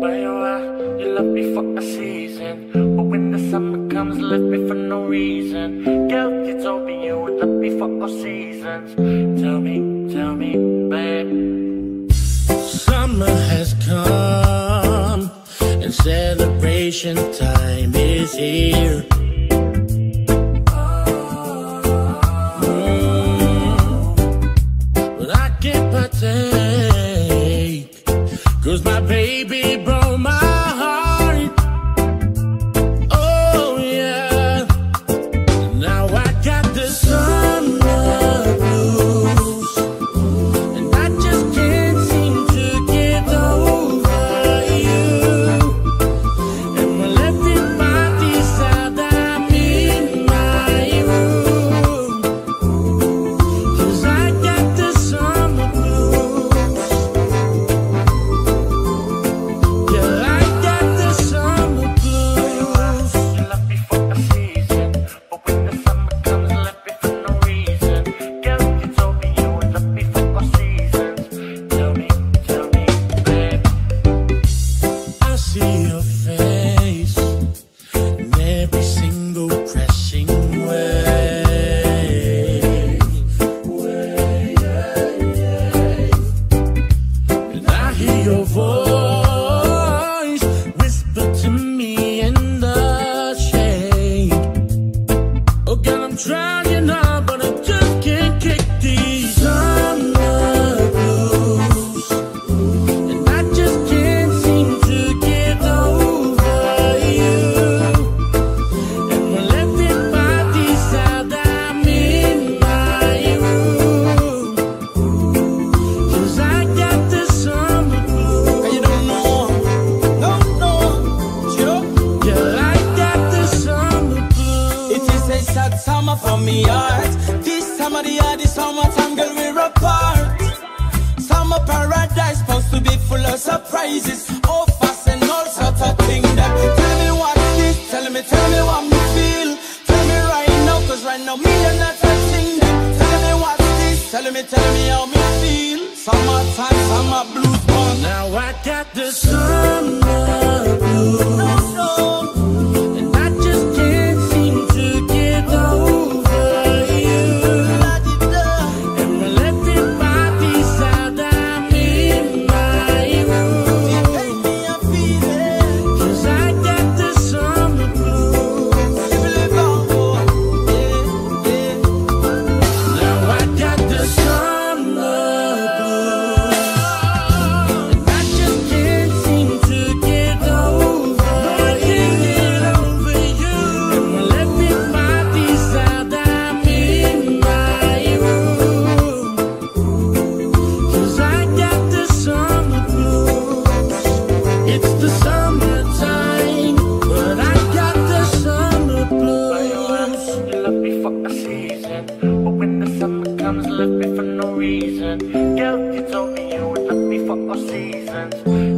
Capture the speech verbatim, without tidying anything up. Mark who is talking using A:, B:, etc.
A: Where you at? You left me for a season, but when the summer comes, left me for no reason. Girl, you told me you would love me for all seasons. Tell me, tell me, babe. Summer has come, and celebration time is here. Cause my baby broke my heart. Oh yeah. Now I got the summer blues, and I just can't seem to get over you. And when everybody said I'm in my room, cause I got the summer blues. Your voice whisper to me in the shade. Oh girl, I'm trying now, but I just can't kick these summer blues, and I just can't seem to get over you. And when everybody said I'm in my room, cause I got the summer.
B: Summer from me heart. This summer the year, this summertime, girl, we're apart. Summer paradise supposed to be full of surprises, all fast and all sorts of things. That tell me what this, tell me, tell me what me feel. Tell me right now, cause right now me and not a thing. Tell me what this, tell me, tell me how me feel. Summertime, summer blues, man.
A: Now I got the summer blues. No, no. Left me for no reason. Girl, you told me you would love me for all seasons.